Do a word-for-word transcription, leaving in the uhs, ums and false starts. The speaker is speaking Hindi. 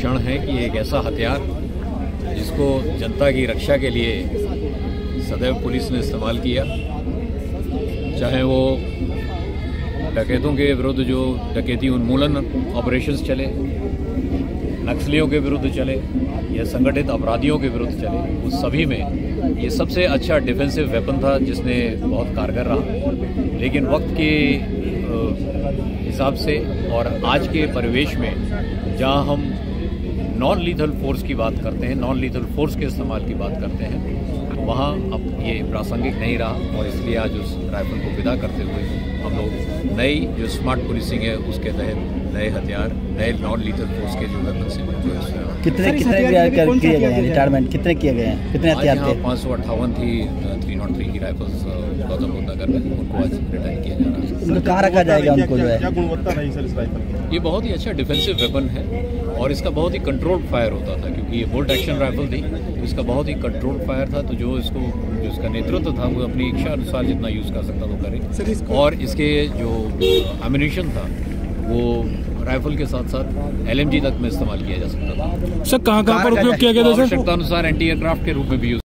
क्षण है कि एक ऐसा हथियार जिसको जनता की रक्षा के लिए सदैव पुलिस ने इस्तेमाल किया, चाहे वो डकैतों के विरुद्ध जो डकैती उन्मूलन ऑपरेशंस चले, नक्सलियों के विरुद्ध चले या संगठित अपराधियों के विरुद्ध चले, उस सभी में ये सबसे अच्छा डिफेंसिव वेपन था जिसने बहुत कारगर रहा। लेकिन वक्त के हिसाब से और आज के परिवेश में जहां हम नॉन लीथल फोर्स की बात करते हैं, नॉन लीथल फोर्स के इस्तेमाल की बात करते हैं, वहाँ अब ये प्रासंगिक नहीं रहा और इसलिए आज उस राइफल को विदा करते हुए हम लोग नई जो स्मार्ट पुलिसिंग है उसके तहत नए हथियार, नए नॉन लीथल फोर्स के जो वेपन से कितने कितने किए गए हैं, रिटायरमेंट कितने किए गए हैं, कितने हथियार थे? पाँच सौ अट्ठावन थी थ्री नॉट थ्री की राइफल्स गौतम बुद्ध नगर में, उनको आज रिटायर किया जा रहा है। उनको कहाँ रखा जाएगा? उनको जो है क्या गुणवत्ता रही सर इस राइफल की? ये बहुत ही अच्छा डिफेंसिव वेपन है और इसका बहुत ही कंट्रोल्ड फायर होता था, क्योंकि ये बोल्ट एक्शन राइफल थी तो इसका बहुत ही कंट्रोल्ड फायर था। तो जो इसको जो इसका नेतृत्व था वो अपनी इच्छा अनुसार जितना यूज़ कर सकता तो करे। और इसके जो एम्यूनिशन था वो राइफल के साथ साथ एल एम जी तक में इस्तेमाल किया जा सकता था। सर कहाँ कहाँ पर उपयोग किया गया था? आवश्यकता अनुसार एंटी एयरक्राफ्ट के रूप में भी यूज